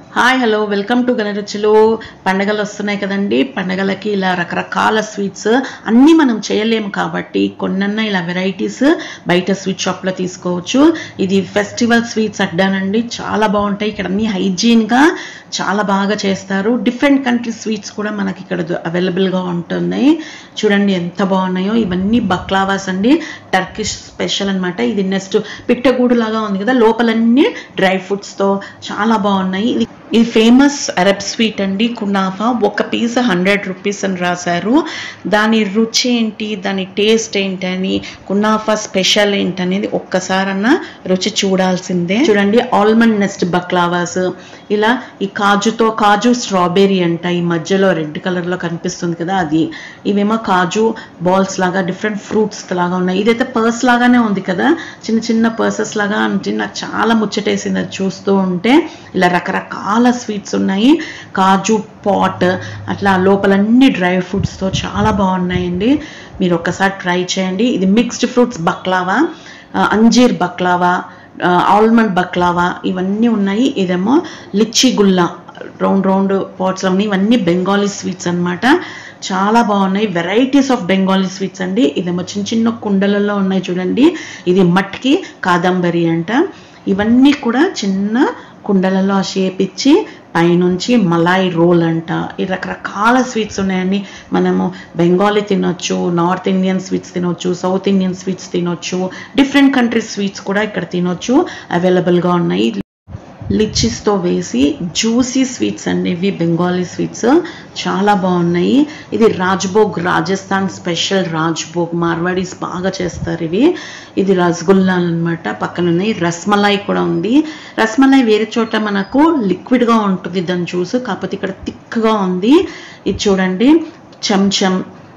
Hi hello welcome to గనరుచులు. పండగలు వస్తున్నాయి కదండి. పండగలకి ఇలా రకరకాల స్వీట్స్ అన్నీ మనం చేయలేము కాబట్టి కొన్నన్నా ఇలా వెరైటీస్ బయట స్వీట్ షాప్లో తీసుకోవచ్చు. ఇది ఫెస్టివల్ స్వీట్స్ అడ్డానండి. చాలా బాగుంటాయి. ఇక్కడ అన్ని హైజీన్గా చాలా బాగా చేస్తారు. డిఫరెంట్ కంట్రీ స్వీట్స్ కూడా మనకి ఇక్కడ అవైలబుల్గా ఉంటున్నాయి. చూడండి ఎంత బాగున్నాయో. ఇవన్నీ బక్లావాస్ అండి, టర్కిష్ స్పెషల్ అనమాట. ఇది నెక్స్ట్ పిట్టగూడు లాగా ఉంది కదా, లోపలన్నీ డ్రై ఫ్రూట్స్తో చాలా బాగున్నాయి. ఇది ఫేమస్ అరబ్ స్వీట్ అండి, కునాఫా. ఒక పీస్ 100 రూపీస్ అని రాశారు. దాని రుచి ఏంటి, దాని టేస్ట్ ఏంటని, కునాఫా స్పెషల్ ఏంటనేది ఒక్కసారన్నా రుచి చూడాల్సిందే. చూడండి ఆల్మండ్ నెస్ట్ బక్లావాస్, ఇలా ఈ కాజు స్ట్రాబెర్రీ అంట. ఈ మధ్యలో రెడ్ కలర్లో కనిపిస్తుంది కదా అది. ఇవేమో కాజు బాల్స్ లాగా డిఫరెంట్ ఫ్రూట్స్ లాగా ఉన్నాయి. ఇదైతే పర్స్ లాగానే ఉంది కదా, చిన్న చిన్న పర్సెస్ లాగా అంటే నాకు చాలా ముచ్చటేసింది అది చూస్తూ ఉంటే. ఇలా రకరకాల స్వీట్స్ ఉన్నాయి. కాజు పాట్ అట్లా లోపలన్నీ డ్రై ఫ్రూట్స్తో చాలా బాగున్నాయండి. మీరు ఒక్కసారి ట్రై చేయండి. ఇది మిక్స్డ్ ఫ్రూట్స్ బక్లావా, అంజీర్ బక్లావా, ఆల్మండ్ బక్లావా ఇవన్నీ ఉన్నాయి. ఇదేమో లిచ్చి గుల్లా, రౌండ్ పాట్స్లో ఉన్నాయి. ఇవన్నీ బెంగాలీ స్వీట్స్ అనమాట. చాలా బాగున్నాయి. వెరైటీస్ ఆఫ్ బెంగాలీ స్వీట్స్ అండి. ఇదేమో చిన్న చిన్న కుండలలో ఉన్నాయి చూడండి. ఇది మట్కి కాదంబరి అంట. ఇవన్నీ కూడా చిన్న కుండలలో షేప్ ఇచ్చి పైనుంచి మలాయ్ రోల్ అంట. ఈ రకరకాల స్వీట్స్ ఉన్నాయండి. మనము బెంగాలీ తినొచ్చు, నార్త్ ఇండియన్ స్వీట్స్ తినొచ్చు, సౌత్ ఇండియన్ స్వీట్స్ తినొచ్చు, డిఫరెంట్ కంట్రీస్ స్వీట్స్ కూడా ఇక్కడ తినొచ్చు, అవైలబుల్గా ఉన్నాయి. లిచ్చిస్తో వేసి జ్యూసీ స్వీట్స్ అండి ఇవి, బెంగాలీ స్వీట్స్ చాలా బాగున్నాయి. ఇది రాజ్భోగ్, రాజస్థాన్ స్పెషల్ రాజ్భోగ్, మార్వాడీస్ బాగా చేస్తారు ఇవి. ఇది రసగుల్లా అనమాట. పక్కన ఉన్నాయి. రస్మలాయ్ కూడా ఉంది. రస్మలాయ్ వేరే చోట మనకు లిక్విడ్గా ఉంటుంది దాని జ్యూస్, కాకపోతే ఇక్కడ థిక్గా ఉంది. ఇది చూడండి చెంచం,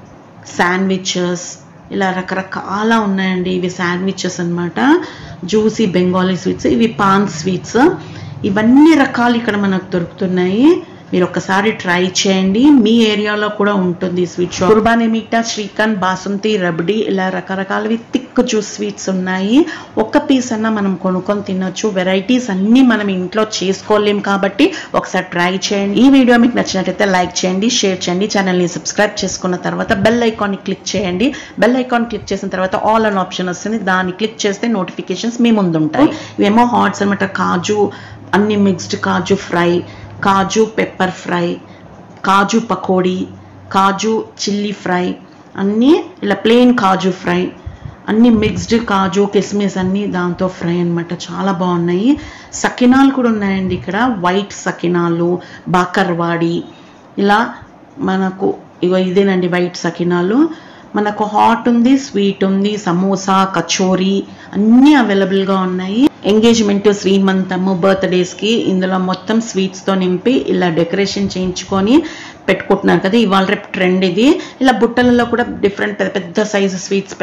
శాండ్విచెస్, ఇలా రకరకాల ఉన్నాయండి. ఇవి శాండ్విచెస్ అనమాట. Juicy Bengali sweets. ఇవి పాన్ స్వీట్స్. ఇవన్నీ రకాలు ఇక్కడ మనకు దొరుకుతున్నాయి. మీరు ఒక్కసారి ట్రై చేయండి. మీ ఏరియాలో కూడా ఉంటుంది స్వీట్ షాప్. కుర్బానీ మీఠా, శ్రీఖండ్, బాసుంతి, రబడి, ఇలా రకరకాలవి థిక్ జ్యూస్ స్వీట్స్ ఉన్నాయి. ఒక్క పీస్ అన్నా మనం కొనుక్కొని తినొచ్చు. వెరైటీస్ అన్నీ మనం ఇంట్లో చేసుకోలేం కాబట్టి ఒకసారి ట్రై చేయండి. ఈ వీడియో మీకు నచ్చినట్లయితే లైక్ చేయండి, షేర్ చేయండి. ఛానల్ని సబ్స్క్రైబ్ చేసుకున్న తర్వాత బెల్ ఐకాన్ని క్లిక్ చేయండి. బెల్ ఐకాన్ క్లిక్ చేసిన తర్వాత ఆల్ అన్ ఆప్షన్ వస్తుంది. దాన్ని క్లిక్ చేస్తే నోటిఫికేషన్స్ మీ ముందు ఉంటాయి. ఇవేమో హాట్స్ అనమాట. కాజు అన్ని mixed, kaju fry, kaju pepper fry, kaju pakodi, kaju chilli fry, అన్నీ ఇలా ప్లెయిన్ కాజు ఫ్రై, అన్నీ మిక్స్డ్ కాజు కిస్మిస్ అన్నీ దాంతో ఫ్రై అనమాట. చాలా బాగున్నాయి. సకినాలు కూడా ఉన్నాయండి ఇక్కడ. వైట్ సకినాలు, బాకర్వాడి, ఇలా మనకు ఇగో ఇదేనండి వైట్ సకినాలు. మనకు హాట్ ఉంది, స్వీట్ ఉంది, సమోసా, కచోరీ అన్నీ అవైలబుల్గా ఉన్నాయి. ఎంగేజ్మెంట్, శ్రీమంతము, బర్త్డేస్కి ఇందులో మొత్తం స్వీట్స్తో నింపి ఇలా డెకరేషన్ చేయించుకొని పెట్టుకుంటున్నారు కదా. ఇవాళ రేపు ట్రెండ్ ఇది. ఇలా బుట్టలలో కూడా డిఫరెంట్ పెద్ద పెద్ద సైజు స్వీట్స్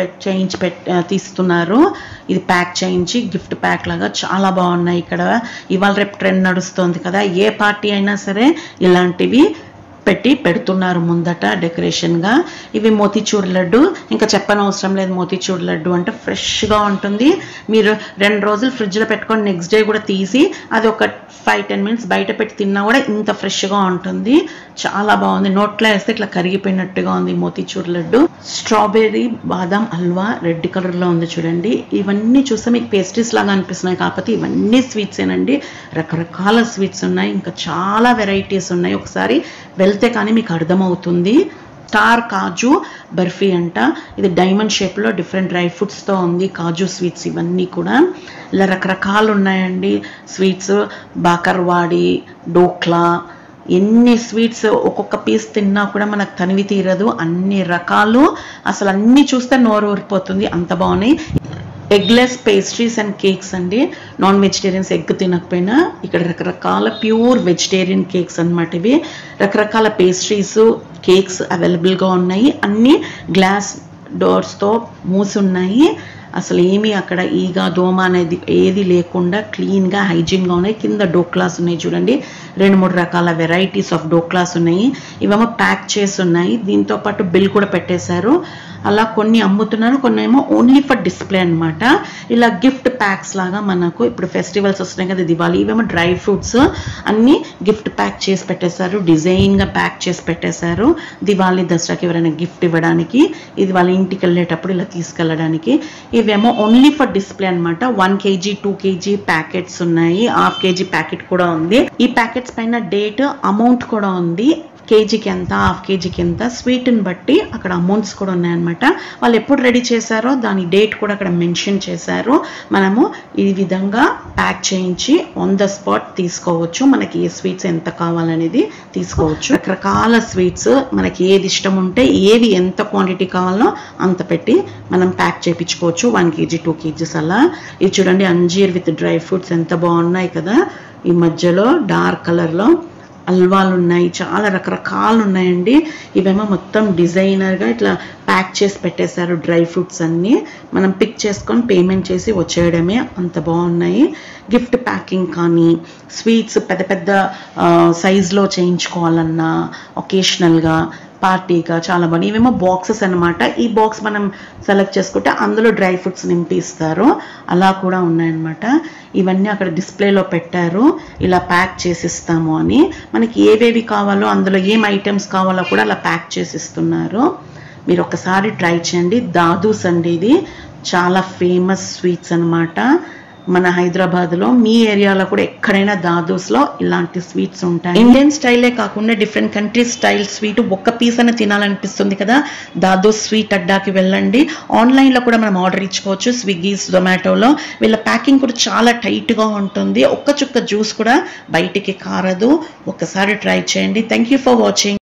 తీస్తున్నారు. ఇది ప్యాక్ చేయించి గిఫ్ట్ ప్యాక్ లాగా చాలా బాగున్నాయి. ఇక్కడ ఇవాళ రేపు ట్రెండ్ నడుస్తుంది కదా, ఏ పార్టీ అయినా సరే ఇలాంటివి పెడుతున్నారు ముందట డెకరేషన్గా. ఇవి మోతీచూర్ లడ్డు. ఇంకా చెప్పనవసరం లేదు. మోతీచూర్ లడ్డు అంటే ఫ్రెష్గా ఉంటుంది. మీరు 2 రోజులు ఫ్రిడ్జ్లో పెట్టుకొని నెక్స్ట్ డే కూడా తీసి అది ఒక 5-10 మినిట్స్ బయట పెట్టి తిన్నా కూడా ఇంత ఫ్రెష్గా ఉంటుంది. చాలా బాగుంది. నోట్లో వేస్తే ఇట్లా కరిగిపోయినట్టుగా ఉంది మోతీచూర్ లడ్డు. స్ట్రాబెర్రీ బాదం హల్వా రెడ్ కలర్లో ఉంది చూడండి. ఇవన్నీ చూస్తే మీకు పేస్ట్రీస్ లాగా అనిపిస్తున్నాయి, కాకపోతే ఇవన్నీ స్వీట్స్ ఏనండి. రకరకాల స్వీట్స్ ఉన్నాయి, ఇంకా చాలా వెరైటీస్ ఉన్నాయి. ఒకసారి వెళ్తే కానీ మీకు అర్థమవుతుంది. స్టార్ కాజు బర్ఫీ అంట. ఇది డైమండ్ షేప్లో డిఫరెంట్ డ్రై ఫ్రూట్స్తో ఉంది. కాజు స్వీట్స్ ఇవన్నీ కూడా ఇలా రకరకాలు ఉన్నాయండి స్వీట్స్. బాకర్వాడి, డోక్లా, ఎన్ని స్వీట్స్ ఒక్కొక్క పీస్ తిన్నా కూడా మనకు తనివి తీరదు. అన్ని రకాలు, అసలు అన్నీ చూస్తే నోరు ఊరిపోతుంది, అంత బాగున్నాయి. ఎగ్లెస్ పేస్ట్రీస్ అండ్ కేక్స్ అండి. నాన్ వెజిటేరియన్స్ ఎగ్ తినకపోయినా ఇక్కడ రకరకాల ప్యూర్ వెజిటేరియన్ కేక్స్ అనమాట. ఇవి రకరకాల పేస్ట్రీస్, కేక్స్ అవైలబుల్గా ఉన్నాయి. అన్నీ గ్లాస్ డోర్స్తో మూసి ఉన్నాయి. అసలు ఏమీ అక్కడ ఈగ దోమ అనేది ఏది లేకుండా క్లీన్గా హైజీన్గా ఉన్నాయి. కింద డోక్లాస్ ఉన్నాయి చూడండి, 2-3 రకాల వెరైటీస్ ఆఫ్ డోక్లాస్ ఉన్నాయి. ఇవేమో ప్యాక్ చేసి ఉన్నాయి, దీంతో పాటు బిల్ కూడా పెట్టేశారు. అలా కొన్ని అమ్ముతున్నారు, కొన్ని ఏమో ఓన్లీ ఫర్ డిస్ప్లే అనమాట. ఇలా గిఫ్ట్ ప్యాక్స్ లాగా మనకు ఇప్పుడు ఫెస్టివల్స్ వస్తున్నాయి కదా, దివాళీ, ఇవేమో డ్రై ఫ్రూట్స్ అన్నీ గిఫ్ట్ ప్యాక్ చేసి పెట్టేశారు, డిజైన్గా ప్యాక్ చేసి పెట్టేశారు. దివాళీ దసరాకి ఎవరైనా గిఫ్ట్ ఇవ్వడానికి, ఇది వాళ్ళ ఇంటికి వెళ్ళేటప్పుడు ఇలా తీసుకెళ్ళడానికి. ఇవేమో ఓన్లీ ఫర్ డిస్ప్లే అనమాట. 1 kg 2 kg ప్యాకెట్స్ ఉన్నాయి, ½ kg ప్యాకెట్ కూడా ఉంది. ఈ ప్యాకెట్స్ పైన డేట్, అమౌంట్ కూడా ఉంది. కేజీకి ఎంత, ½ kgకి ఎంత, స్వీట్ని బట్టి అక్కడ అమౌంట్స్ కూడా ఉన్నాయన్నమాట. వాళ్ళు ఎప్పుడు రెడీ చేశారో దాని డేట్ కూడా అక్కడ మెన్షన్ చేశారు. మనము ఈ విధంగా ప్యాక్ చేయించి ఆన్ ద స్పాట్ తీసుకోవచ్చు. మనకి ఏ స్వీట్స్ ఎంత కావాలనేది తీసుకోవచ్చు. రకరకాల స్వీట్స్ మనకి ఏది ఇష్టం ఉంటే, ఏవి ఎంత క్వాంటిటీ కావాలో అంత పెట్టి మనం ప్యాక్ చేయించుకోవచ్చు. 1 kg 2 kgs అలా. ఇది చూడండి, అంజీర్ విత్ డ్రై ఫ్రూట్స్ ఎంత బాగున్నాయి కదా. ఈ మధ్యలో డార్క్ కలర్లో హల్వాలు ఉన్నాయి, చాలా రకరకాలు ఉన్నాయండి. ఇవేమో మొత్తం డిజైనర్గా ఇట్లా ప్యాక్ చేసి పెట్టేశారు. డ్రై ఫ్రూట్స్ అన్నీ మనం పిక్ చేసుకొని పేమెంట్ చేసి వచ్చేయడమే, అంత బాగున్నాయి. గిఫ్ట్ ప్యాకింగ్ కానీ, స్వీట్స్ పెద్ద పెద్ద సైజులో చేయించుకోవాలన్నా, ఒకేషనల్గా, పార్టీగా చాలా బాగుంది. ఇవేమో బాక్సెస్ అనమాట. ఈ బాక్స్ మనం సెలెక్ట్ చేసుకుంటే అందులో డ్రై ఫ్రూట్స్ నింపి ఇస్తారు, అలా కూడా ఉన్నాయన్నమాట. ఇవన్నీ అక్కడ డిస్ప్లేలో పెట్టారు, ఇలా ప్యాక్ చేసిస్తాము అని. మనకి ఏవేవి కావాలో, అందులో ఏం ఐటమ్స్ కావాలో కూడా అలా ప్యాక్ చేసిస్తున్నారు. మీరు ఒకసారి ట్రై చేయండి. దాదూస్ అండి, ఇది చాలా ఫేమస్ స్వీట్స్ అనమాట. మన హైదరాబాద్లో, మీ ఏరియాలో కూడా ఎక్కడైనా దాదూస్లో ఇలాంటి స్వీట్స్ ఉంటాయి. ఇండియన్ స్టైలే కాకుండా డిఫరెంట్ కంట్రీస్ స్టైల్ స్వీట్ ఒక్క పీస్ అని తినాలనిపిస్తుంది కదా, దాదూస్ స్వీట్ అడ్డాకి వెళ్ళండి. ఆన్లైన్లో కూడా మనం ఆర్డర్ ఇచ్చుకోవచ్చు, స్విగ్గీ, జొమాటోలో. వీళ్ళ ప్యాకింగ్ కూడా చాలా టైట్గా ఉంటుంది, ఒక్క చుక్క జ్యూస్ కూడా బయటికి కారదు. ఒకసారి ట్రై చేయండి. Thank you for watching.